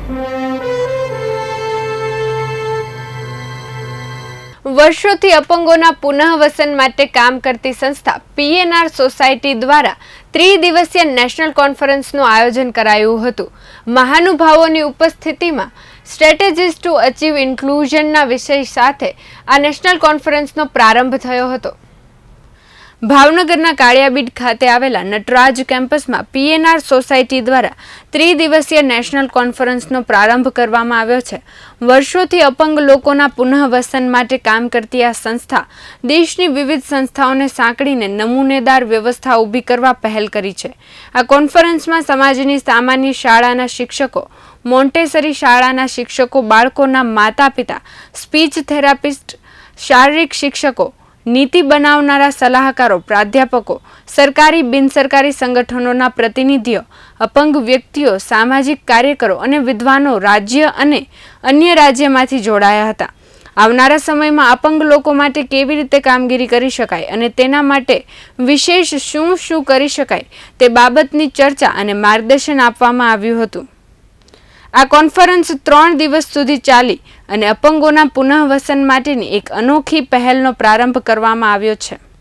વર્ષોથી અપંગોના પુનઃવસન માટે કામ કરતી સંસ્થા પીએનઆર સોસાયટી દ્વારા ત્રિદિવસીય નેશનલ કોન્ફરન્સનું આયોજન કરાયું હતું। મહાનુભાવોની ઉપસ્થિતિમાં સ્ટ્રેટેજીઝ ટુ અચીવ ઇન્ક્લુઝનના વિષય સાથે આ નેશનલ કોન્ફરન્સનો પ્રારંભ થયો હતો। ભાવનગરના કાળિયાબીડ ખાતે આવેલા નટરાજ કેમ્પસમાં પીએનઆર સોસાયટી દ્વારા ત્રિદિવસીય નેશનલ કોન્ફરન્સનો પ્રારંભ કરવામાં આવ્યો છે। વર્ષોથી અપંગ લોકોના પુનઃવસન માટે કામ કરતી આ સંસ્થા દેશની વિવિધ સંસ્થાઓને સાંકળીને નમૂનેદાર વ્યવસ્થા ઊભી કરવા પહેલ કરી છે। આ કોન્ફરન્સમાં સમાજની સામાન્ય શાળાના શિક્ષકો, મોન્ટેસરી શાળાના શિક્ષકો, બાળકોના માતા-પિતા, સ્પીચ થેરાપિસ્ટ, શારીરિક શિક્ષકો, નીતિ બનાવનારા સલાહકારો, પ્રાધ્યાપકો, સરકારી બિનસરકારી સંગઠનોના પ્રતિનિધિઓ, અપંગ વ્યક્તિઓ, સામાજિક કાર્યકરો અને વિદ્વાનો રાજ્ય અને અન્ય રાજ્યમાંથી જોડાયા હતા। આવનારા સમયમાં અપંગ લોકો માટે કેવી રીતે કામગીરી કરી શકાય અને તેના માટે વિશેષ શું કરી શકાય તે બાબતની ચર્ચા અને માર્ગદર્શન આપવામાં આવ્યું હતું। આ કોન્ફરન્સ 3 દિવસ સુધી ચાલી અને અપંગોના પુનઃવસન માટેની એક અનોખી પહેલનો પ્રારંભ કરવામાં આવ્યો છે।